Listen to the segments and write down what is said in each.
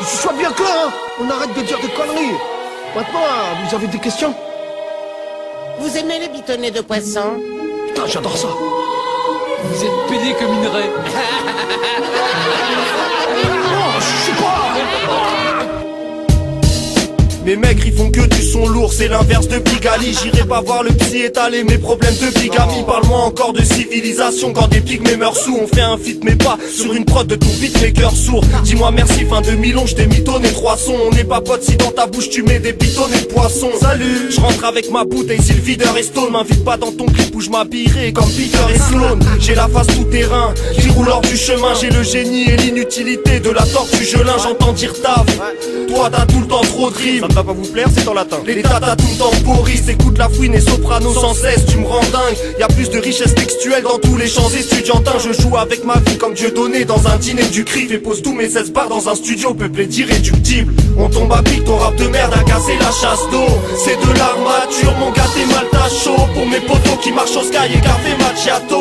sois bien clair, hein. On arrête de dire des conneries. Maintenant, vous avez des questions? Vous aimez les bitonnets de poisson? Putain, j'adore ça. Vous êtes pédé comme une raie. Non, je sais pas. Mes mecs ils font que du son lourd, c'est l'inverse de Bigali. J'irai pas voir le psy étaler mes problèmes de bigamie. Parle-moi encore de civilisation quand des pygmées meurent sous. On fait un feat mais pas sur une prod de tout vite mes cœurs sourds. Dis-moi merci, fin 2011 j't'ai mitonné 3 sons. On n'est pas potes si dans ta bouche tu mets des bitonnets de poisson. Salut, je rentre avec ma bouteille si le videur est stone. M'invite pas dans ton clip où je m'habillerai comme Peter et Sloan. J'ai la face tout terrain qui roule hors du chemin. J'ai le génie et l'inutilité de la tortue gelin. J'entends dire taf, toi t'as tout le temps trop de rimes. Ça va pas vous plaire, c'est en latin. Les tatas tout le temps Boris, écoute la fouine et soprano sans cesse, tu me rends dingue. Y'a plus de richesse textuelle dans tous les champs estudiantins. Je joue avec ma vie comme Dieu donné dans un dîner du CRIF et pose tous mes 16 bars dans un studio peuplé d'irréductibles. On tombe à pic, ton rap de merde a cassé la chasse d'eau. C'est de l'armature, mon gars t'es mal t'as chaud. Pour mes potos qui marchent au sky et café macchiato.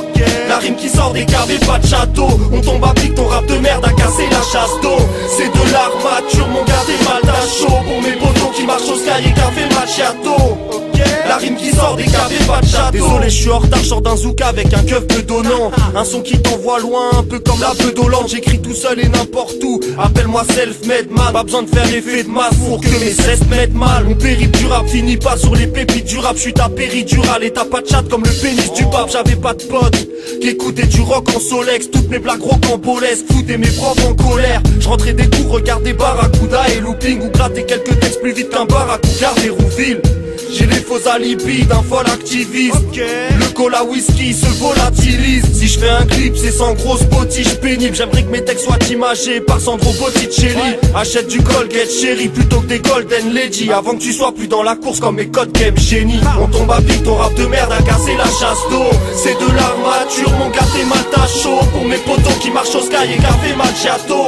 La rime qui sort des caves et pas de château. On tombe à pic, ton rap de merde a cassé la chasse d'eau. C'est de l'armature, mon gars t'es mal t'as chaud. Pour mes potos qui marchent au sky et café macchiato. La rime qui sort des caves et pas de château. Désolé je suis en retard, je sors d'un zouk avec un keuf bedonnant. Un son qui t'envoie loin, un peu comme la Bedollante. J'écris tout seul et n'importe où, appelle-moi self-made man. Pas besoin de faire effet de masse pour que mes cesses mettent mal. Mon périple du rap finit pas sur les pépites du rap. Je suis ta péridurale et t'as pas de chat comme le pénis du pape. J'avais pas de potes qui écoutaient du rock en solex. Toutes mes blagues rocambolesques foutaient mes profs en colère. Je rentrais des cours, regardais Barracuda et looping, ou gratter quelques textes plus vite qu'un Barracuda des Rouville. J'ai les faux alibis d'un fol activiste. Le cola whisky se volatilise. Si je fais un clip c'est sans grosse potiche pénible. J'aimerais que mes textes soient imagés par Sandro Botticelli. Achète du Colgate chéri plutôt que des Golden Lady. Avant que tu sois plus dans la course comme mes codes game génie. On tombe à pic, ton rap de merde a cassé la chasse d'eau. C'est de l'armature, mon gars t'es mal t'as chaud. Pour mes potos qui marchent au sky et café macchiato.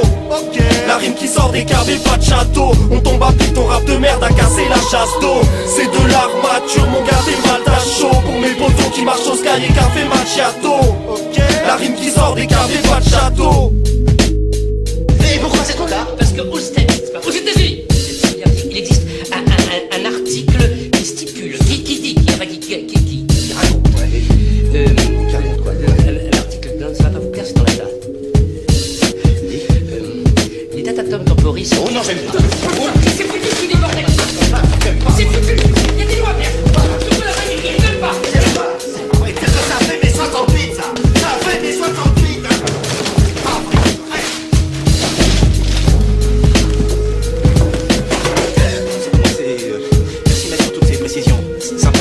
La rime qui sort des caves et pas de château. On tombe à pic, ton rap de merde a cassé la chasse d'eau. C'est de l'armature, mon gars t'es mal t'as chaud. Pour mes potos qui marchent au sky et café macchiato. La rime qui sort des caves et pas de château. Et pourquoi c'est trop tard? Parce que aux États-Unis, il existe un article qui stipule, qui raconte. L'article, ça va pas vous plaire, c'est en latin. Les datatum temporis. Oh non, j'aime pas. C'est plus du tout, bordel. C'est plus. Il y a des lois, merde. Surtout la famille, ils veulent pas. Ça fait mes 68, ça. Ça fait mes 68. Merci maître pour toutes ces précisions. C'est sympa.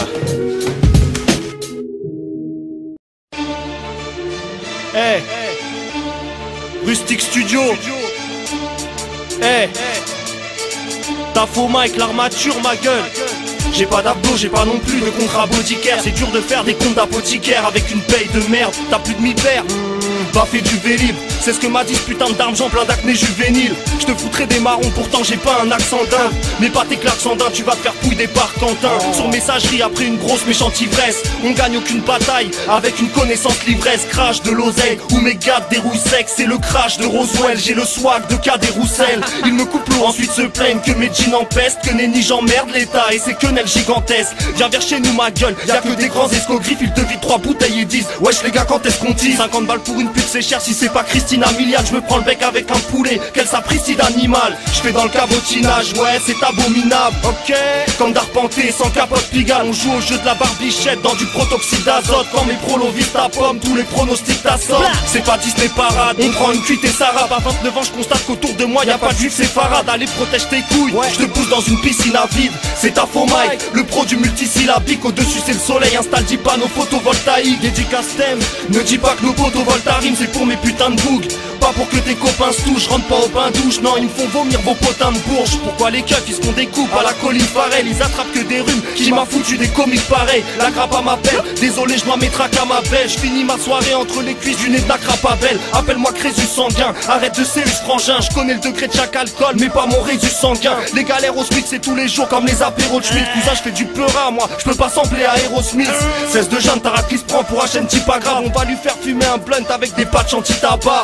Hey, Rustic Studio. Hey, t'as faux mic, l'armature ma gueule. J'ai pas d'abdos, j'ai pas non plus de contrat bodycare. C'est dur de faire des comptes d'apothicaire avec une paye de merde. T'as plus de 1000 paires, va faire du vélib. C'est ce que m'a dit ce putain d'argent plein d'acné juvénile. Je te foutrais des marrons, pourtant j'ai pas un accent dingue. Mais pas tes claques sans dingue, tu vas te faire pouiller par Quentin. Sur messagerie après une grosse méchante ivresse. On gagne aucune bataille avec une connaissance l'ivresse. Crash de l'oseille ou mes gars dérouille sec. C'est le crash de Roswell, j'ai le swag de K des Roussel. Ils me coupent l'eau, ensuite se plaignent que mes jeans empestent. Que nenni j'emmerde l'état et c'est quenelle gigantesque. Viens vers chez nous ma gueule, y'a que des grands escogriffes. Ils te vident 3 bouteilles et disent wesh les gars quand est-ce qu'on dit 50 balles pour une pute c'est cher si c'est pas Christina Milian. Je me prends le bec avec un poulet, quel sapristi d'animal. Je fais dans le cabotinage, ouais c'est abominable. Ok, comme d'arpenté sans capote Pigalle. On joue au jeu de la barbichette dans du protoxyde d'azote. Quand mes prolos visent ta pomme, tous les pronostics t'assomment. C'est pas Disney parade, on prend une cuite et ça rappe. À 29 ans je constate qu'autour de moi y'a pas de juif c'est farade. Allez protège tes couilles, je te pousse dans une piscine à vide. C'est ta faux mic, le pro du multisyllabique. Au-dessus c'est le soleil, installe 10 panneaux photovoltaïques. Dédicace thème, ne dis pas que nos potos volent ta rime. C'est pour mes putains de bougs, pas pour que tes copains se touchent. Rentre pas au bain douche, non ils me font vomir vos potins de bourges. Pourquoi les keufs ils se font des coupes à la Colin Farrell. Ils attrapent que des rhumes, qui m'a foutu des comiques pareils. La grappe à ma belle, désolé je dois mettre à ma belle. Je finis ma soirée entre les cuisses du nez de la grappe à belle. Appelle-moi Crésus sanguin, arrête de Céus frangin. Je connais le degré de chaque alcool, mais pas mon résus sanguin. Les galères au Smith c'est tous les jours comme les apéros de Schmitt. Cousin je fais du peura moi, je peux pas sembler à Aerosmith. 16 de jeune, Tarakis prend pour un chaîne pas grave. On va lui faire fumer un blunt avec des patchs anti-tabac. La justice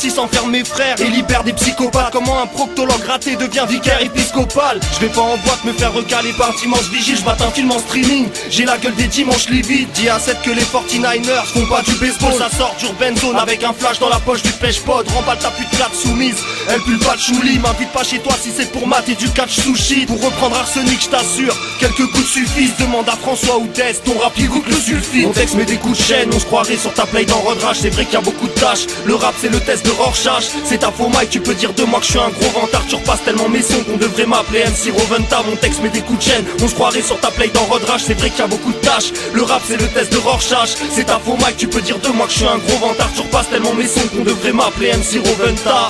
justice enferme mes frères et libère des psychopathes. Comment un proctologue raté devient vicaire épiscopal. Je vais pas en boîte me faire recaler par dimanche vigile. Je bats un film en streaming, j'ai la gueule des dimanches livides. Dis à 7 que les 49ers font pas du baseball. Ça sort d'Urban Zone avec un flash dans la poche du pêche-pod. Remballe ta pute plate soumise, elle pue le patchouli. M'invite pas chez toi si c'est pour mater du catch sushi. Pour reprendre Arsenic, je t'assure, quelques coups suffisent. Demande à François ou Tess, ton rap il goûte le sulfite. Mon texte met des coups de chaîne, on se croirait sur ta play dans Road Rage. C'est vrai qu'il y a beaucoup de tâches, le rap c'est le test de Rorschach. C'est ta faux mic, tu peux dire de moi que je suis un gros vantard. Tu repasses tellement mes sons qu'on devrait m'appeler MC Roventa. Mon texte met des coups de chaîne, on se croirait sur ta play dans Road Rage. C'est vrai qu'il y a beaucoup de tâches, le rap c'est le test de Rorschach. C'est ta faux mic, tu peux dire de moi que je suis un gros vantard. Tu repasses tellement mes sons qu'on devrait m'appeler MC Roventa.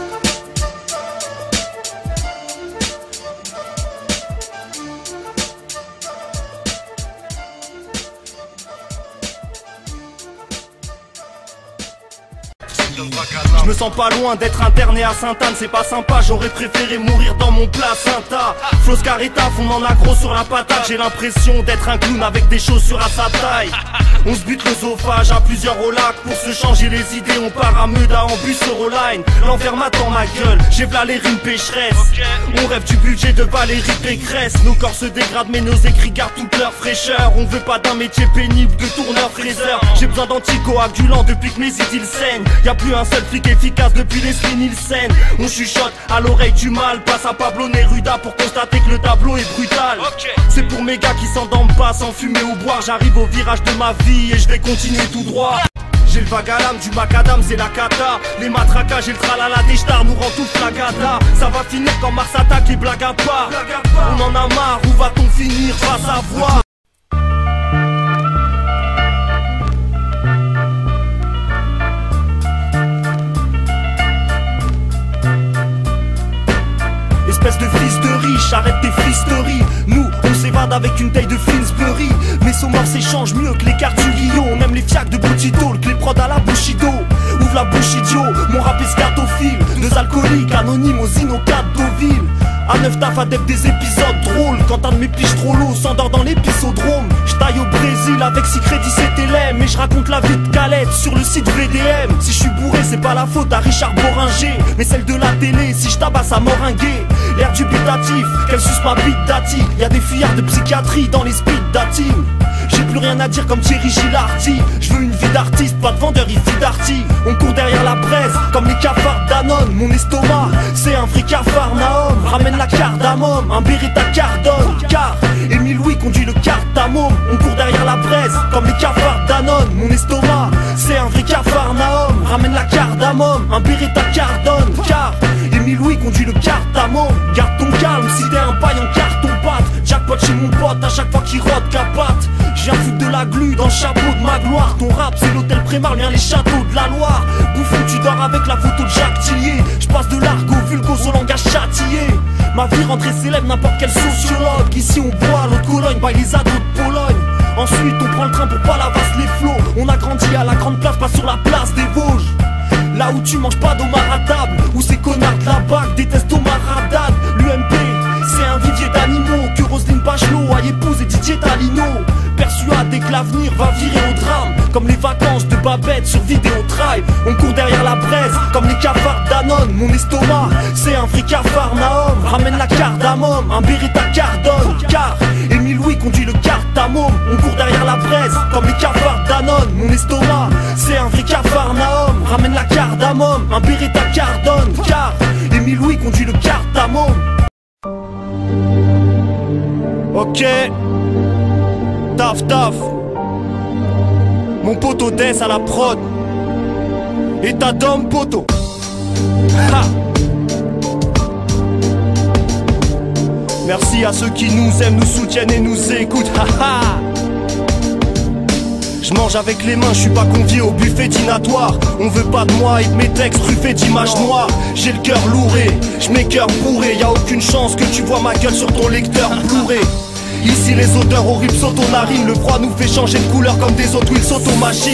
Je me sens pas loin d'être interné à Sainte-Anne, c'est pas sympa, j'aurais préféré mourir dans mon placenta. Floss Carita, fond en agro sur la patate, j'ai l'impression d'être un clown avec des chaussures à sa taille. On se bute l'œsophage à plusieurs au lac, pour se changer les idées on part à Meuda en bus Euroline. L'enfer m'attend ma gueule, j'ai v'là les rimes pécheresses. On rêve du budget de Valérie Pécresse. Nos corps se dégradent mais nos écrits gardent toute leur fraîcheur. On veut pas d'un métier pénible de tourneur-fraiseur. J'ai besoin d'anticoagulants depuis que mes idées saignent. Y'a plus un seul flic efficace depuis Leslie Nielsen. On chuchote à l'oreille du mal, passe à Pablo Neruda pour constater que le tableau est brutal. C'est pour mes gars qui s'endorment pas sans fumer ou boire. J'arrive au virage de ma vie et je vais continuer tout droit. J'ai le vague à l'âme, du macadam, c'est la cata. Les matraquages et le tralala des stars nous rend tout flagada. Ça va finir quand Mars attaque et blague à part. On en a marre, où va-t-on finir, va savoir. Espèce de fils de riche, arrête tes fisteries. Nous, on s'évade avec une taille de Finsbury. Mais son mort s'échange mieux que les cartes du Rio. On aime les fiacs de Boutito, que les prods à la Bushido. Ouvre la bouche idiot, mon rap est scatophile. Deux alcooliques anonymes aux inocades Deauville. À 9 taf adepte des épisodes drôles. Quand un de mes piches trop lourds s'endort dans l'épisodrome. J'taille au Brésil avec 6 crédits CTLM. Et je raconte la vie de Calette sur le site VDM. Si je suis bourré c'est pas la faute à Richard Boringer, mais celle de la télé si je tabasse à Moringuer. L'air dubitatif, qu'elle suce ma bite d'Ati. Y'a des fuyards de psychiatrie dans les speed dating. J'ai plus rien à dire comme Thierry Gilardi. Je veux une vie d'artiste, pas de vendeur ici d'arty. On court derrière la braise comme les cafards d'Anon. Mon estomac, c'est un vrai Capharnaüm. Ramène la cardamome, un Beretta Cardone. Car Émile Louis conduit le cartamome. On court derrière la braise comme les cafards d'Anon. Mon estomac, c'est un vrai Capharnaüm. Ramène la cardamome, un Beretta Cardone. Car Émile Louis conduit le cartamome. Garde ton calme si t'es un paille en carton pâte. Jackpot chez mon pote à chaque fois qu'il rôde capate. Je viens foutre de la glu dans le chapeau de ma gloire. Ton rap c'est l'hôtel Prémar, bien les châteaux de la Loire. Bouffon tu dors avec la photo de Jacques Tillier. Je passe de l'argot vulgo au langage châtillé. Ma vie rendrait célèbre n'importe quel sociologue. Ici on boit l'eau de Cologne, by les ados de Pologne. Ensuite on prend le train pour Palavas les flots. On a grandi à la grande place, pas sur la place des Vosges. Là où tu manges pas d'homard à table, où ces connards de la BAC détestent Omar Haddad. L'UMP c'est un vivier d'animaux que Roselyne Bachelot a épousé Didier Talino. Persuadé que l'avenir va virer au drame, comme les vacances de Babette sur Vidéotribe. On court derrière la braise comme les cafards d'Anon. Mon estomac c'est un vrai Capharnaüm. Ramène la cardamome, un Beretta Cardone. Car Émile Louis conduit le cartamome. On court derrière la braise comme les cafards d'Anon. Mon estomac c'est un vrai Capharnaüm. Ramène la cardamome, un Beretta Cardone. Car Émile Louis conduit le cartamome. Ok, taf taf. Mon poteau Dess à la prod. Et ta dame poteau. Ha. Merci à ceux qui nous aiment, nous soutiennent et nous écoutent. Ha ha. Je mange avec les mains, je suis pas convié au buffet dînatoire. On veut pas de moi et de mes textes truffés d'images noires. J'ai le cœur louré, je m'écœure bourré. Y'a aucune chance que tu vois ma gueule sur ton lecteur Blu-ray. Ici les odeurs horribles sautent aux narines. Le froid nous fait changer de couleur comme des Hot Wheels automagiques.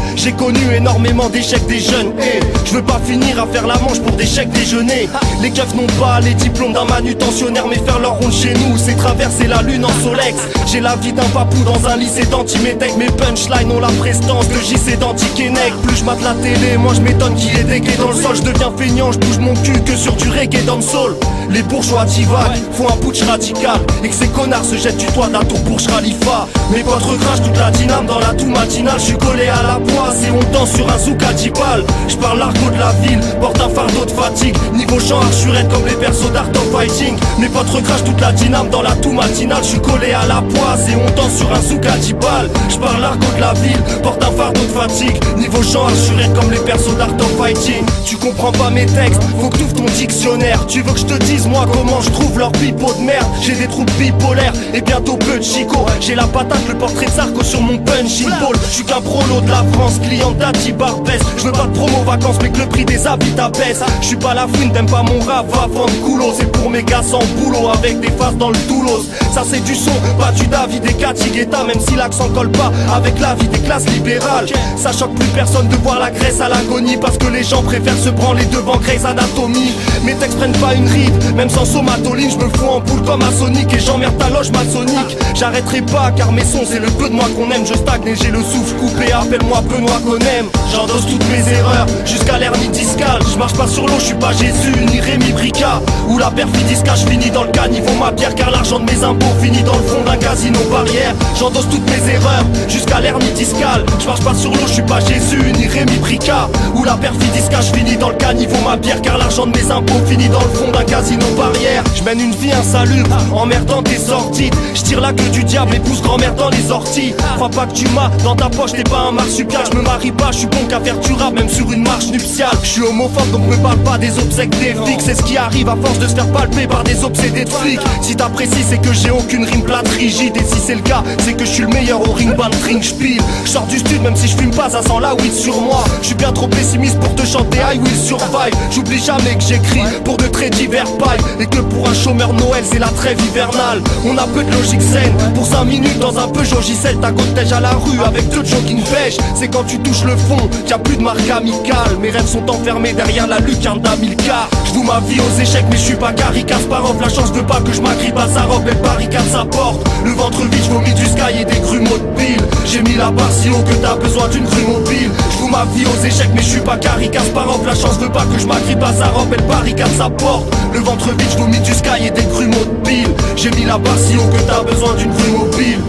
J'ai connu énormément d'échecs des jeunes. Et je veux pas finir à faire la manche pour des chèques déjeuner. Les keufs n'ont pas les diplômes d'un manutentionnaire, mais faire leur ronde chez nous, c'est traverser la lune en Solex. J'ai la vie d'un papou dans un lycée d'anti-métèque. Mes punchlines ont la prestance de JC d'anti-Keinec. Plus je mate la télé, moi je m'étonne qu'il y ait des gays dans le sol. Je deviens feignant, je bouge mon cul que sur du reggae dancehall. Les bourgeois divaguent, font un putsch radical, et que ces connards se jettent du toit de la tour Burj Khalifa. Mes potes recrachent toute la dyname dans la toux matinale. Je suis collé à la poisse et on danse sur un zouk à 10 balles. Je parle l'argot de la ville, porte un fardeau de fatigue. Niveau chant archurette comme les persos d'Art of Fighting. Mes potes recrachent toute la dyname dans la toux matinale. Je suis collé à la poisse et on danse sur un zouk à 10 balles. Je parle l'argot de la ville, porte un fardeau de fatigue. Niveau chant archurette comme les persos d'Art of Fighting. Tu comprends pas mes textes, faut que t'ouvres ton dictionnaire. Tu veux que je te dise moi comment je trouve leur pipeau de merde. J'ai des troubles bipolaires et bientôt peu de chico. J'ai la patate, le portrait de Sarko sur mon punching ball. Je suis qu'un prolo de la France, client d'Ati Barbès. Je veux pas de promo vacances mais que le prix des habits t'abaisse. Je suis pas la fouine, t'aimes pas mon rap, va vendre coulo. C'est pour mes gars sans boulot avec des faces dans le doulos. Ça c'est du son, pas du David et Cathy Guetta. Même si l'accent colle pas avec la vie des classes libérales. Ça choque plus personne de voir la Grèce à l'agonie, parce que les gens préfèrent se branler devant Grey's Anatomy. Mes textes prennent pas une ride, même sans somatoline. Je me fous en boule comme un Sonic et j'emmerde ta loge maçonnique. J'arrêterai pas car mes sons c'est le peu de moi qu'on aime. Je stagne et j'ai le souffle coupé, appelle-moi Benoît qu'on aime. J'endosse toutes mes erreurs jusqu'à l'hernie discale. Je marche pas sur l'eau, je suis pas Jésus ni Rémi Brica. Ou la perfidie se cache, finis dans le caniveau ma bière. Car l'argent de mes impôts finit dans le fond d'un casino barrière. J'endosse toutes mes erreurs jusqu'à l'hernie discale. Je marche pas sur l'eau, je suis pas Jésus ni Rémi Brica. Ou la perfidie se cache, finis dans le caniveau ma bière. Car l'argent de mes impôts finit dans le fond d'un casino barrière. Je mène une vie insalubre, emmerdant tes sorties. Je tire la queue du diable et pousse grand-mère dans les orties. Crois pas que tu m'as dans ta poche, t'es pas un marsupial. Je me marie pas, je suis bon qu'à faire du rap, même sur une marche nuptiale. Je suis homophobe donc me parle pas des obsèques des flics. C'est ce qui arrive à force de se faire palper par des obsédés de flics. Si t'apprécies c'est que j'ai aucune rime plate rigide. Et si c'est le cas, c'est que je suis le meilleur au ring band ring spiel. Je sors du stud même si je fume pas, ça sent la weed sur moi. Je suis bien trop pessimiste pour te chanter I will survive. J'oublie jamais que j'écris pour de très divers pailles. Et que pour un chômeur Noël c'est la trêve hivernale. On a peu de logique saine pour 5 minutes dans un Peugeot J7 à Côte-Tège à la rue avec 2 jogging beige. C'est quand tu touches le fond qu'il y a plus de marque amicale. Mes rêves sont enfermés derrière la lucarne d'Amilcar. Je voue ma vie aux échecs mais je suis pas Gary Kasparov. La chance veut pas que je m'agrippe à sa robe, elle barricade sa porte. Le ventre vide, je vomis du sky et des grumeaux de pile. J'ai mis la barre si haut que t'as besoin d'une grue mobile. Je voue ma vie aux échecs mais je suis pas Gary Kasparov. La chance veut pas que je m'agrippe à sa robe, elle barricade sa porte. Le ventre vide, je vomis du sky et des grumeaux de pile. J'ai mis la barre si haut que t'as besoin d'une grue mobile.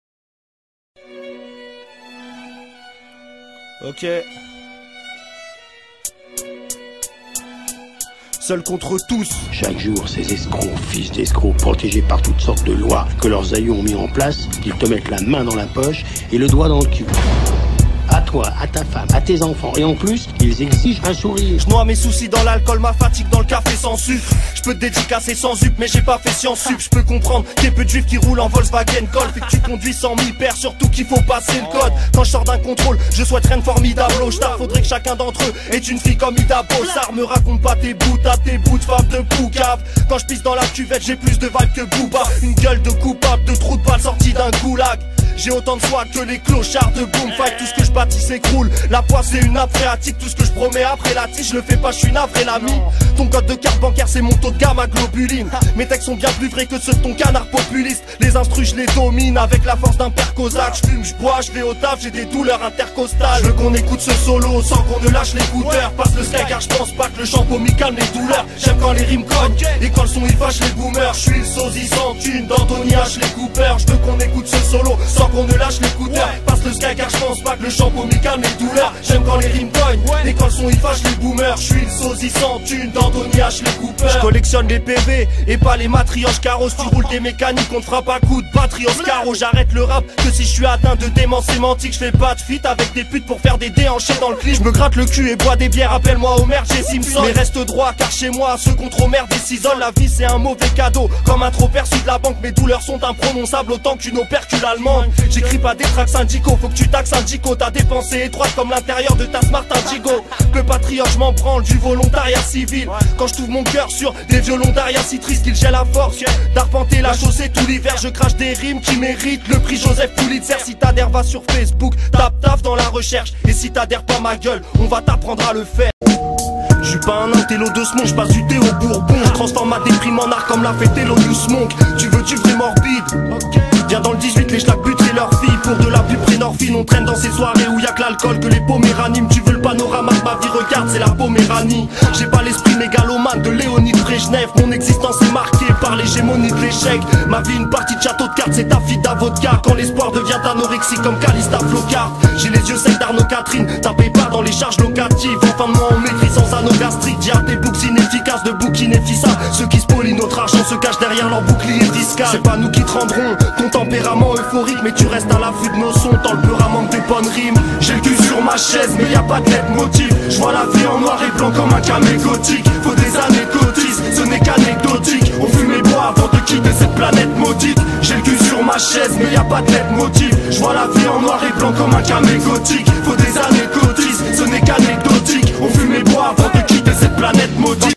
Ok. Seul contre tous. Chaque jour, ces escrocs, fils d'escrocs, protégés par toutes sortes de lois que leurs aïeux ont mis en place, ils te mettent la main dans la poche et le doigt dans le cul. À toi, à ta femme, à tes enfants. Et en plus, ils exigent un sourire. Je noie mes soucis dans l'alcool, ma fatigue dans le café sans sucre. Je peux te dédicacer sans zup, mais j'ai pas fait science sup. Je peux comprendre qu'il y ait peu de juifs qui roulent en Volkswagen Golf et que tu conduis 100 000 paires, surtout qu'il faut passer le code. Quand je sors d'un contrôle, je souhaite rien de formidable au star. Faudrait que chacun d'entre eux ait une fille comme Ida Bossard. Me raconte pas tes bouts, à tes bouts de femme de poucave. Quand je pisse dans la cuvette, j'ai plus de vibe que Booba. Une gueule de coupable, de trou de balle sorti d'un goulag. J'ai autant de foi que les clochards de boom fight. Tout ce que je bâtis s'écroule. La poisse c'est une nappe phréatique. Tout ce que je promets après la tige, je le fais pas, je suis navré l'ami. Ton code de carte bancaire c'est mon taux de gamma globuline. Mes textes sont bien plus vrais que ceux de ton canard populiste. Les instrus je les domine avec la force d'un père cosaque. Je fume, je bois, je vais au taf, j'ai des douleurs intercostales. Je veux qu'on écoute ce solo sans qu'on ne lâche l'écouteur. Passe le sky car je pense pas que le shampoo m'y calme les douleurs. J'aime quand les rimes cognent et quand le son il fâche les boomers. Je suis le sosie sans thune d'Anthony H les coupeurs. Je veux qu'on écoute ce solo sans qu'on ne lâche l'écouteur. Passe le sky car je pense pas que le shampoo m'y calme les douleurs. J'aime quand les rimes cognent et quand le son il fâche les boomers. Je suis le sosie sans thune d'Anthony H les coupeurs. Je collectionne les PV et pas les matrioches carreaux. Si tu roules des mécaniques on te fera pas coup de batterie au carreau. J'arrête le rap que si je suis atteint de démence sémantique. Je fais pas de feat avec des putes pour faire des déhanchés dans le clip. Je me gratte le cul et bois des bières, appelle-moi Homer J. Simpson. Mais reste droit car chez moi ceux contre Homer décisonnent. La vie c'est un mauvais cadeau, comme un trop perçu de la banque. Mes douleurs sont imprononçables autant qu'une opercule allemande. J'écris pas des tracks syndicaux, faut que tu taxes syndico. T'as des pensées étroites comme l'intérieur de ta Smart Indigo. Triple patriote, je m'en branle du volontariat civil. Quand je trouve mon cœur sur des volontariats si tristes qu'ils gèlent à force d'arpenter la chaussée tout l'hiver, je crache des rimes qui méritent le prix Joseph Pulitzer. Si t'adhères, va sur Facebook, tape dans la recherche. Et si t'adhères pas, ma gueule, on va t'apprendre à le faire. Je suis pas un intello de ce monde, je passe du thé au bourbon. Je transforme ma déprime en art comme l'a fait Thelonious Monk. Tu veux du vrai morbide? Viens dans le 18, les schlacs butent leurs filles. Pour de la pub prénorphine, on traîne dans ces soirées où y'a que l'alcool, que les poméranimes. Tu veux le panorama de ma vie, regarde, c'est la Poméranie. J'ai pas l'esprit mégalomane de Léonide Brejnev. Mon existence est marquée par l'hégémonie de l'échec. Ma vie, une partie de château de cartes, c'est ta fille d'avocat. Quand l'espoir devient anorexique comme Calista Flockhart. J'ai les yeux secs d'Arnaud Catherine, tapez pas dans les charges locatives. En fin de mois, on maîtrise sans anneau gastrique. Dis à tes boucs inefficaces de bouquin et fissa. Ceux qui spolient notre argent se cachent derrière leur bouclier fiscal. C'est pas nous qui te rendrons ton tempérament euphorique, mais tu restes à l'affût de nos sons. Dans le beurre manque de bonnes rimes. J'ai le cul sur ma chaise, mais y a pas de lettre motif. Je vois la vie en noir et blanc comme un camé gothique. Faut des années cotises, ce n'est qu'anecdotique. On fume et boit avant de quitter cette planète maudite. J'ai le cul sur ma chaise, mais y a pas de lettre motif. Je vois la vie en noir et blanc comme un camé gothique. Faut des années cotises, ce n'est qu'anecdotique. On fume et boit avant de quitter cette planète maudite.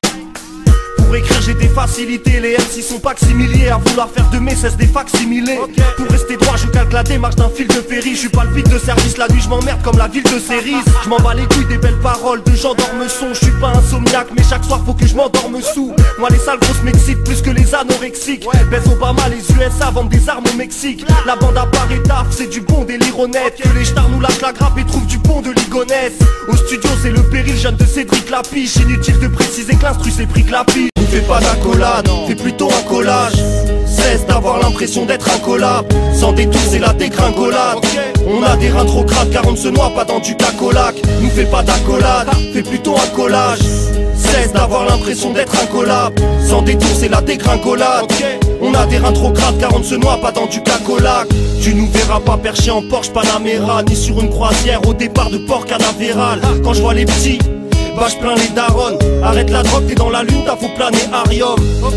Pour écrire j'ai des facilités, les MC sont pas similiers. À vouloir faire de mes cesse des facsimilés. Pour rester droit je calque la démarche d'un fil de ferry. Je suis pas le pic de service, la nuit je m'emmerde comme la ville de Céris. Je m'en bats les couilles des belles paroles de gens d'ormesson. Je suis pas insomniaque mais chaque soir faut que je m'endorme sous. Moi les sales grosses m'excitent plus que les anorexiques. Baise Obama, les USA vendent des armes au Mexique. La bande à part et taf, c'est du bon délire honnête. Que les stars nous lâchent la grappe et trouvent du pont de Ligonesse. Au studio c'est le péril jeune de Cédric Lapiche. Inutile de préciser que l'instru c'est pris que la pige. Fais pas d'accolade, fais plutôt un collage. Cesse d'avoir l'impression d'être incollable. Sans détour c'est la dégringolade. On a des reins trop crades car on ne se noie pas dans du cacolac. Nous fais pas d'accolade, fais plutôt un collage. Cesse d'avoir l'impression d'être incollable. Sans détour c'est la dégringolade. On a des reins trop crades car on ne se noie pas dans du cacolac. Tu nous verras pas perché en Porsche Panamera, ni sur une croisière au départ de port canavéral. Quand je vois les petits, bah je plains les darons. Arrête la drogue, t'es dans la lune, t'as faut planer Arium.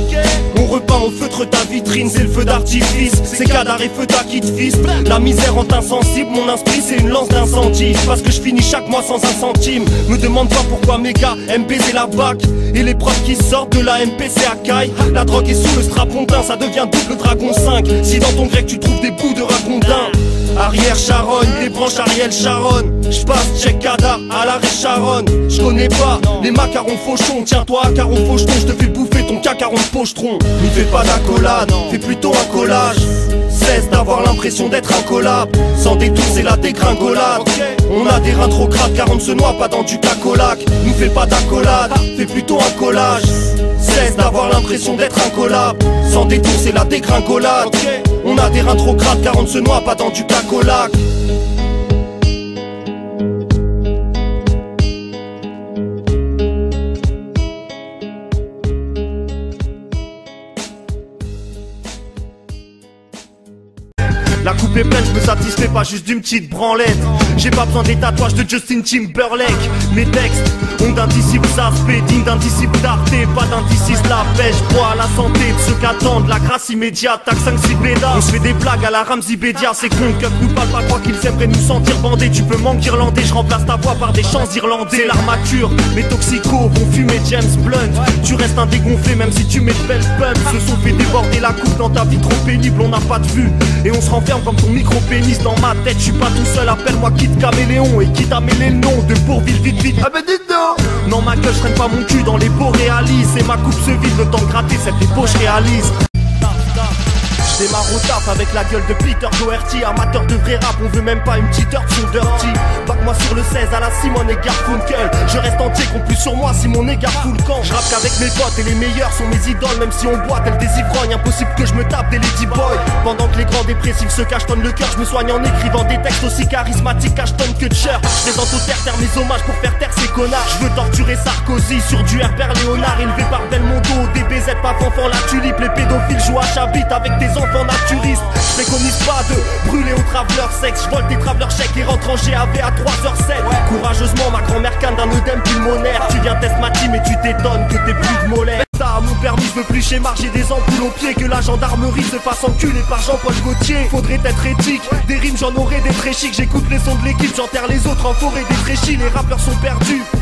On repeint au feutre ta vitrine, c'est le feu d'artifice. C'est cadar et feu qui te fiste. La misère rend insensible, mon esprit c'est une lance d'incendie. Parce que je finis chaque mois sans un centime. Me demande pas pourquoi mes gars aiment baiser la bac. Et les preuves qui sortent de la MPC à caille. La drogue est sous le strapontin, ça devient double dragon 5. Si dans ton grec tu trouves des bouts de ragondin. Arrière Charonne, des branches Ariel Sharon. J'passe check Kada à l'arrêt Charonne. J'connais pas les macarons fauchons. Tiens-toi à caron faucheton, j'te fais bouffer ton cacaron de pochetron. N'y fais pas d'accolade, fais plutôt un collage. Cesse d'avoir l'impression d'être incollable. Sans détour c'est la dégringolade. On a des reins trop crades car on ne se noie pas dans du cacolac. Nous fais pas d'accolade, fais plutôt un collage. Cesse d'avoir l'impression d'être incollable. Sans détour c'est la dégringolade. On a des reins trop crades car on ne se noie pas dans du cacolac. La coupe est pleine, je me satisfais pas juste d'une petite branlette. J'ai pas besoin des tatouages de Justin Timberlake. Mes textes ont d'indicibles aspects, dignes d'un disciple d'Arte. Pas d'indicis la pêche, bois à la santé de ceux qu'attendent la grâce immédiate. Tac 5-6 bédas, on se fait des blagues à la Ramsey Bédia. C'est con que nous parle pas, crois qu'ils aimeraient nous sentir bandés. Tu peux manquer irlandais, je remplace ta voix par des chants irlandais. L'armature, mes toxicos vont fumer James Blunt. Tu restes un dégonflé même si tu mets de belles pumps. Se sont fait déborder la coupe dans ta vie trop pénible, on n'a pas de vue. Et on se renferme comme ton micro-pénis dans ma tête. Je suis pas tout seul, appelle-moi Kid Caméléon. Et qui t'a mêlé le nom de Bourville vite vite. Ah ben dites donc. Non ma gueule, je traîne pas mon cul dans les beaux réalises. Et ma coupe se vide, le temps de gratter cette ébauche réalise. J'démarre au taf avec la gueule de Peter Doherty. Amateur de vrai rap, on veut même pas une petite heure de son dirty. Bac-moi sur le 16 à la Simone et Garfunkel. Je reste entier, compte plus sur moi si mon égard fout le camp. J'rappe qu'avec mes potes et les meilleurs sont mes idoles. Même si on boit tel des ivrognes, impossible que je me tape des lady boys. Pendant que les grands dépressifs se cachetonnent le cœur, je me soigne en écrivant des textes aussi charismatiques qu'Ashton Kutcher. J'plaisante au terre mes hommages pour faire taire ces connards. Je veux torturer Sarkozy sur du Herbert Léonard. Élevé par Belmondo, DBZ, pas fanfan la tulipe. Les pédophiles jouent à Chabit avec des enfants naturistes. Je préconise pas de brûler au traveleur sexe. Je vole des traveleurs chèques et rentre en GAV à 3h07. Courageusement ma grand-mère canne d'un œdème pulmonaire. Tu viens test ma team et tu t'étonnes que t'es plus de molaire. Ça, à mon permis, je veux plus chez Marge, j'ai des ampoules aux pieds. Que la gendarmerie se fasse enculer par Jean-Paul Gaultier. Faudrait être éthique, des rimes j'en aurais des très chics. J'écoute les sons de l'équipe, j'enterre les autres en forêt des très chics. Les rappeurs sont perdus, comme la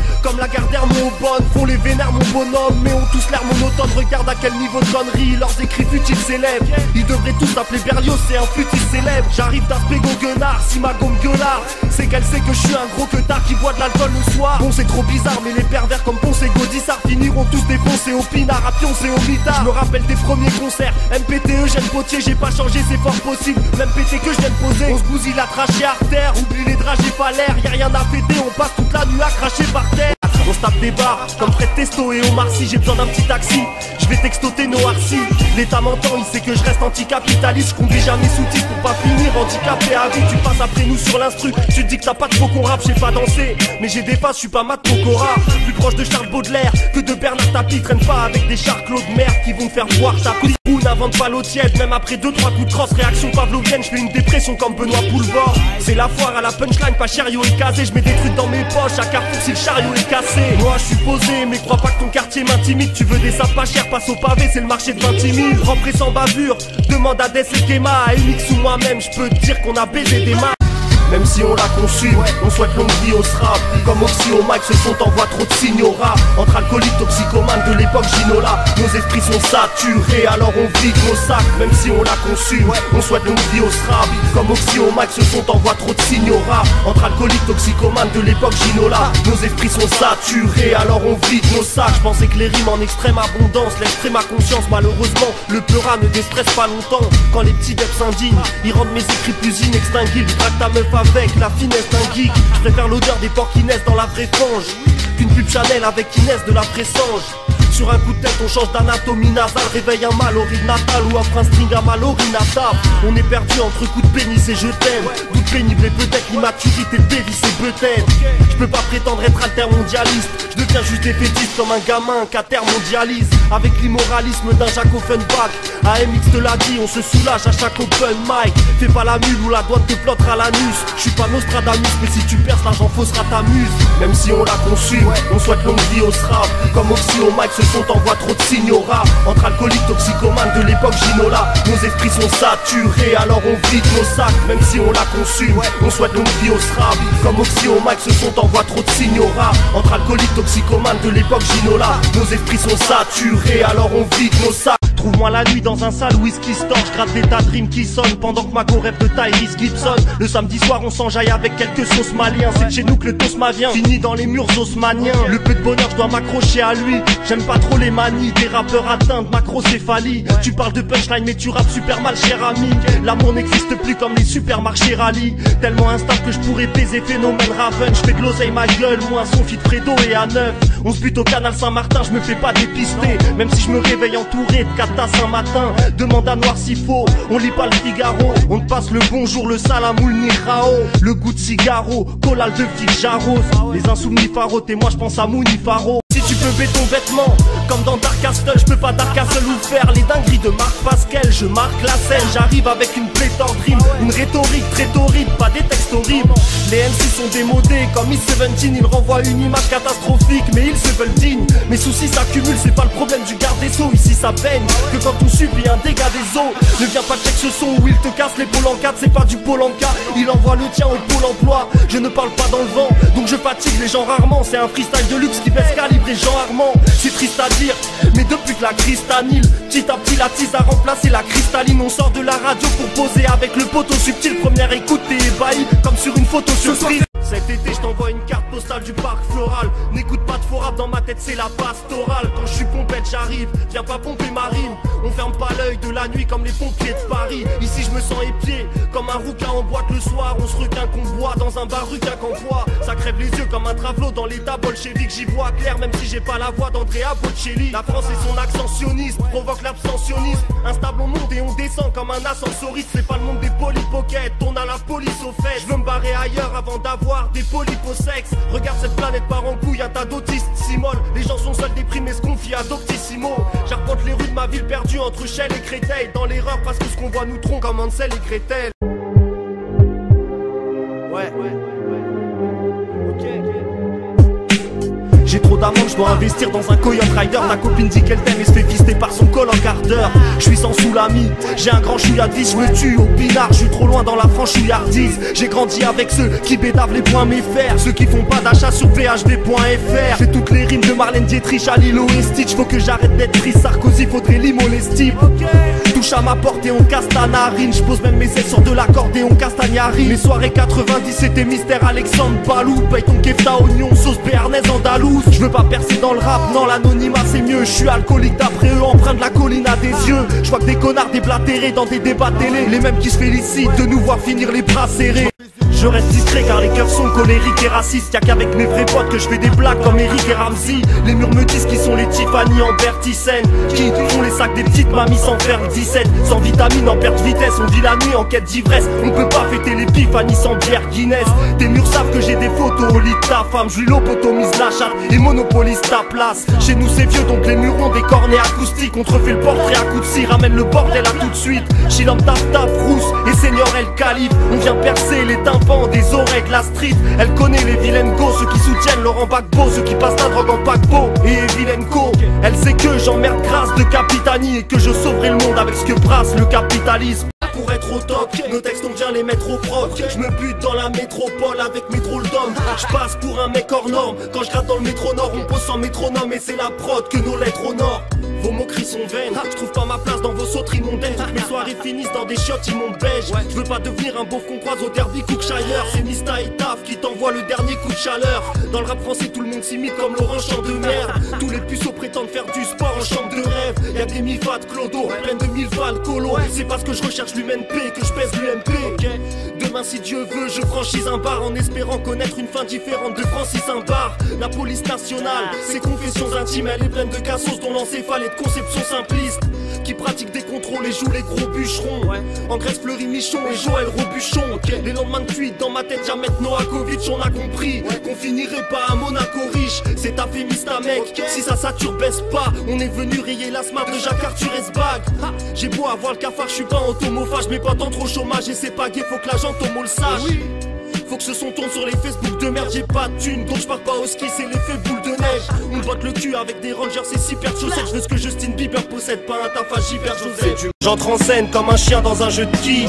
la Gardère mon bonne, font les vénères mon bonhomme, mais ont tous l'air monotone. Regarde à quel niveau de connerie leurs écrits futiles s'élèvent. Ils devraient tous s'appeler Berlioz, c'est un flûtiste célèbre. J'arrive d'Aspego Guenard, si ma gomme gueulard, c'est qu'elle sait que je suis un gros queutard qui boit de l'alcool le soir. Bon c'est trop bizarre, mais les pervers comme Ponce et Gaudissart finiront tous défoncés au pinard, à pioncer au mitard. Je me rappelle des premiers concerts, MPTE, Jeanne Potier, j'ai pas changé, c'est fort possible. Même pété que je viens de poser, on se bousille la trachée artère. Oublie les draps, j'ai pas l'air, y'a rien à fêter, on passe toute la nuit à cracher par terre. On se tape des barres, comme Fred Testo et Omar Sy. J'ai besoin d'un petit taxi, je vais textoter nos Arcy. L'État m'entend, il sait que je reste anticapitaliste. Je conduis jamais sous titre pour pas finir handicapé à vie. Tu passes après nous sur l'instru, tu te dis que t'as pas de faux qu'on rappe. J'ai pas dansé, mais j'ai des faces, je suis pas Matt Pokora. Plus proche de Charles Baudelaire que de Bernard Tapie. Traîne pas avec des charclos de merde qui vont te faire voir ta prise. Ou n'invente pas l'eau tiède, même après 2-3 coups de crosse. Réaction pavlovienne, je fais une dépression comme Benoît Poulvord. C'est la foire à la punchline, pas chariot et casé. Je mets des trucs dans mes poches, à Carrefour si le chariot est cassé. Moi je suis posé, mais crois pas que ton quartier m'intimide. Tu veux des sapes pas chers, passe au pavé, c'est le marché de 28 000. Rentré sans bavure, demande à Dess et Kema. À MX ou moi-même, je peux te dire qu'on a baisé des mains. Même si on l'a conçu, on souhaite longue vie au SRAP. Comme Oxy au mic, ce son t'envoie trop de signaux rats. Entre alcooliques, toxicomanes de l'époque Ginola, nos esprits sont saturés, alors on vide nos sacs. Même si on l'a conçu, on souhaite longue vie au SRAP. Comme Oxy au mic, ce son t'envoie trop de signaux rats. Entre alcooliques, toxicomanes de l'époque Ginola, nos esprits sont saturés, alors on vide nos sacs. Je pensais que les rimes en extrême abondance l'extrême à conscience, malheureusement le pleura ne déstresse pas longtemps. Quand les petits deps s'indignent, ils rendent mes écrits plus inextinguibles. Je drague ta meuf avec la finesse d'un geek. Je préfère l'odeur des porcs qui naissent dans la vraie fange qu'une pub Chanel avec Inès de la pressange. Sur un coup de tête on change d'anatomie nasale. Réveille un mal au ride natal ou offre un string à Mallory Natal. On est perdu entre coups de pénis et je t'aime. Doute pénible et peut-être l'immaturité de Bévis et peut-être. Je peux pas prétendre être altermondialiste. Je deviens juste défaitiste comme un gamin qu'intermondialise. Avec l'immoralisme d'un Jack Offenbach. AMX te l'a dit, on se soulage à chaque open mic. Fais pas la mule ou la douane te plottera l'anus. Je suis pas Nostradamus, mais si tu perces l'argent faussera ta muse. Même si on l'a conçu, on souhaite longue vie au SRAP. Comme Oxy au mic, ce son t'envoie trop de signaux rats. Entre alcooliques, toxicomanes de l'époque Ginola, nos esprits sont saturés, alors on vide nos sacs. Même si on l'a conçu, on souhaite longue vie au SRAP. Comme Oxy au mic, ce son t'envoie trop de signaux rats. Entre alcooliques, toxicomanes de l'époque Ginola, nos esprits sont saturés, alors on vide nos sacs. Trouve-moi la nuit dans un sale whisky store, je gratte des tas de rimes qui sonnent pendant que ma go rêve de Tyrese Gibson. Le samedi soir on s'enjaille avec quelques sauces maliens. C'est de chez nous que le tosma vient, fini dans les murs haussmanniens. Le peu de bonheur je dois m'accrocher à lui. J'aime pas trop les manies, des rappeurs atteints de macrocéphalie. Tu parles de punchline mais tu rappes super mal cher ami. L'amour n'existe plus comme les supermarchés rallye. Tellement instable que je pourrais baiser phénomène Raven. Je fais de l'oseille ma gueule, moi son fit Fredo et à 9. On se bute au canal Saint-Martin, je me fais pas dépister. Même si je me réveille entouré de catas un matin. Demande à Noir s'il faut, on lit pas le Figaro. On te passe le bonjour, le salamoul ni rao. Le goût de cigaro, collal de fig jarros. Les insoumis farotes et moi je pense à Mouni Faro. Si tu peux baisser ton vêtement, comme dans Dark Castle, je peux pas Dark Castle ou faire les dingueries de Marc Pascal. Je marque la scène, j'arrive avec une pléthore de rimes. Une rhétorique très horrible, pas des textes horribles. Les MC sont démodés, comme Miss 17, ils renvoient une image catastrophique, mais ils se veulent dignes. Mes soucis s'accumulent, c'est pas le problème du garde des sceaux. Ici ça baigne, que quand on subit un dégât des eaux. Ne viens pas check ce son où il te casse l'épaule en 4, c'est pas du Pôle Emploi. Il envoie le tien au Pôle Emploi. Je ne parle pas dans le vent, donc je fatigue les gens rarement. C'est un freestyle de luxe qui baisse calibrer Jean Armand. C'est triste à dire, mais depuis que la cristalline, petit à petit la tise a remplacé la cristalline. On sort de la radio pour poser avec le poteau subtil. Première écoute, t'es ébahi comme sur une photo surprise. Cet été je t'envoie une carte postale du parc floral. N'écoute pas de faux rap, dans ma tête c'est la pastorale. Quand je suis pompette j'arrive, viens pas pomper ma rime. On ferme pas l'œil de la nuit comme les pompiers de Paris. Ici je me sens épié, comme un rouquin en boîte le soir. On se requin qu'on boit dans un bar ruquin qu'en bois. Ça crève les yeux comme un travelot dans l'état bolchevique. J'y vois clair même si j'ai pas la voix d'Andrea Bocelli. La France et son accent sioniste provoque l'abstentionnisme. Instable on monte et on descend comme un ascensoriste. C'est pas le monde des polypockets, on a la police aux fesses. Je veux me barrer ailleurs avant d'avoir des polypes au sexe. Regarde cette planète part en couille, un tas d'autistes s'immoles. Les gens sont seuls déprimés, se confient à Doctissimo. J'arpente les rues de ma ville perdue entre Chelles et Créteil. Dans l'erreur parce que ce qu'on voit nous trompe comme Hansel et Gretel. Ouais. Ok. J'ai trop d'amende, je dois investir dans un Coyote Rider. Ta copine dit qu'elle t'aime et se fait fister par son col en quart d'heure. Je suis sans soulami, j'ai un grand chouïa 10, je me tue au pinard, je suis trop loin dans la franchouillardise. J'ai grandi avec ceux qui bédavent les points méfaires, ceux qui font pas d'achat sur phd.fr. J'ai toutes les rimes de Marlène Dietrich à Lilo et Stitch. Faut que j'arrête d'être triste, Sarkozy faudrait limoler ce type. Touche à ma porte et on casse ta narine. Je pose même mes ailes sur de l'accordéon castagnari. Les soirées 90 c'était Mystère Alexandre Balou. Paye ton kefta oignon, sauce béarnaise andalouse. Je veux pas percer dans le rap, non l'anonymat c'est mieux. Je suis alcoolique d'après eux, empreint de la colline à des yeux. Je vois que des connards déblatérés dans des débats télé, les mêmes qui se félicitent de nous voir finir les bras serrés. Je reste discret car les cœurs sont colériques et racistes. Y'a qu'avec mes vrais potes que je fais des blagues comme Eric et Ramsey. Les murs me disent qui sont les Tiffany en Bertissenne, qui font les sacs des petites mamies sans faire 17. Sans vitamine en perte de vitesse, on vit la nuit en quête d'ivresse. On peut pas fêter l'épiphanie sans bière Guinness. Tes murs savent que j'ai des photos au lit de ta femme. Je lui lobotomise la chatte et monopolise ta place. Chez nous c'est vieux donc les murs ont des cornets acoustiques. On te refait le portrait à coups de scie, ramène le bordel à tout de suite. Chilam taf taf rousse et Seigneur El Khalif. On vient percer les tympans des oreilles de la street. Elle connaît les vilaines go, ceux qui soutiennent Laurent Gbagbo, ceux qui passent la drogue en paquebot et vilaine co. Elle sait que j'emmerde grâce de Capitani et que je sauverai le monde avec ce que brasse le capitalisme. Pour être au top, nos textes on vient les mettre au propre. Je me bute dans la métropole avec mes drôles d'hommes. Je passe pour un mec hors norme. Quand je gratte dans le métro nord, on pose sans métronome et c'est la prod que nos lettres honorent. Vos moqueries sont vaines, je trouve pas ma place dans vos sauteries mondaines. Toutes mes soirées finissent dans des chiottes immondes beige. Je veux pas devenir un beauf qu'on croise au derby Cookshire. C'est Mista et Taf qui t'envoie le dernier coup de chaleur. Dans le rap français tout le monde s'imite comme Laurent Champ de merde. Tous les puceaux prétendent faire du sport en chambre de rêve. Y'a des milfas de clodo, plein de milfas de colo. C'est parce que je recherche l'UMP que je pèse l'UMP. Demain si Dieu veut je franchise un bar en espérant connaître une fin différente de Francis Imbard. La police nationale, ses confessions intimes, elle est pleine de cassos dont l'encéphale est de conception simpliste. Qui pratique des contrôles et joue les gros bûcherons. En Grèce Fleury Michon et Joël Robuchon. Les lendemains de cuite dans ma tête Jamet Noakovic. On a compris qu'on finirait pas à Monaco riche. C'est ta fémista mec, si ça sature baisse pas. On est venu rayer la smart de Jacques Arthur Esbag. J'ai beau avoir le cafard, je suis pas entomophage. Mais pas tant trop chômage et c'est pas gay, faut que l'agent Tomo le sache. Faut que ce son tourne sur les Facebook de merde, j'ai pas de thune, donc je pars pas au ski, c'est l'effet boule de neige. On botte le cul avec des Rangers et 6 paires de chaussettes. Je veux ce que Justin Bieber possède, pas un tafage hyper Joseph. J'entre en scène comme un chien dans un jeu de quilles.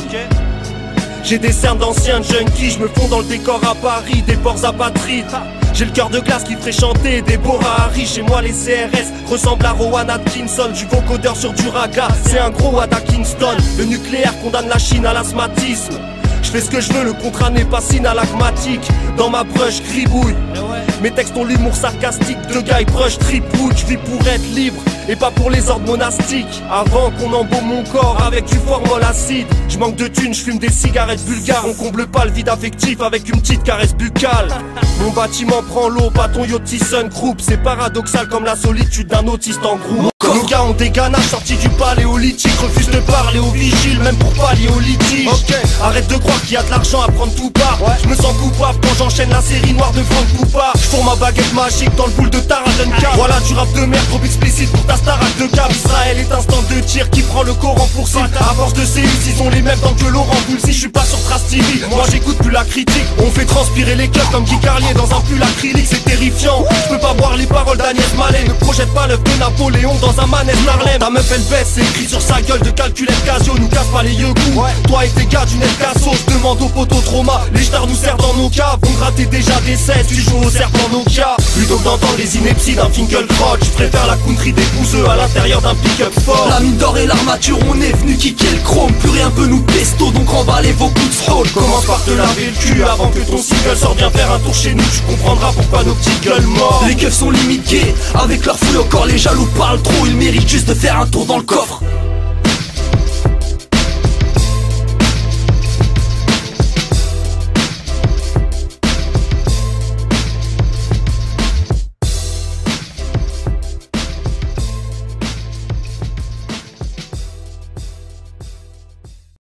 J'ai des cernes d'anciens junkies, je me fonds dans le décor à Paris, des ports apatrides. J'ai le cœur de glace qui ferait chanter Deborah Harry. Chez moi les CRS ressemblent à Rowan Atkinson. Du vocodeur sur du raga, c'est un gros Wada Kingston. Le nucléaire condamne la Chine à l'asthmatisme. Je fais ce que je veux, le contrat n'est pas synalagmatique. Dans ma brush, gribouille. Mes textes ont l'humour sarcastique de guy brush tripwood. Je vis pour être libre et pas pour les ordres monastiques. Avant qu'on embaume mon corps avec du formol acide. Je manque de thunes, je fume des cigarettes bulgares. On comble pas le vide affectif avec une petite caresse buccale. Mon bâtiment prend l'eau, pas ton Yotison Group. C'est paradoxal comme la solitude d'un autiste en groupe. Nos gars ont des ganaches sortis du paléolithique. Refusent de parler aux vigiles, même pour pallier au litige. Arrête de croire qu'il y a de l'argent à prendre tout part. Je me sens coupable quand j'enchaîne la série noire de Franck Coupard. Je fourre ma baguette magique dans le boule de Taradenka. Voilà du rap de merde trop explicite pour ta Starac de cave. Israël est un stand de tir qui prend le Coran pour cible. À force de séries, ils ont les mêmes dents que Laurent Boulsi. Je suis pas sur Trace TV, moi j'écoute plus la critique. On fait transpirer les cœurs comme Guy Carlier dans un pull acrylique, c'est terrifiant. Je peux pas boire les paroles d'Agnès Mallet. Ne projette pas l'œuf de Napoléon dans un manège Harlem. Ta meuf elle baisse, c'est écrit sur sa gueule de calculette Casio. Nous casse pas les yeux coups. Toi et tes gars du net Casso, je demande au poteau trauma. Les stars nous servent dans nos caves. On gratter déjà des 16, tu joues au serpent Nokia. Plutôt que d'entendre les inepties d'un Finkel Crotch, je préfère la country des bouseux à l'intérieur d'un pick-up fort. La mine d'or et l'armature, on est venu kicker le chrome. Plus rien peut nous pesto, donc emballez vos coups de fraude. Commence par te laver le cul avant que ton single sorte. Viens faire un tour chez nous, tu comprendras pourquoi nos petites gueules morts. Les keufs sont limite gays, avec leur fouille au corps les jaloux parlent trop. Ils méritent juste de faire un tour dans le coffre.